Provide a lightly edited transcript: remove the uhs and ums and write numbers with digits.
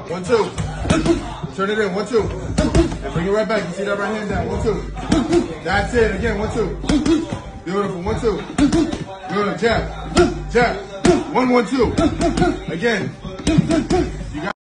1, 2. Turn it in. 1, 2. And bring it right back. You see that right hand down. 1, 2. That's it. Again. 1, 2. Beautiful. 1, 2. Good. Jab. Jab. 1, 1, 2. Again.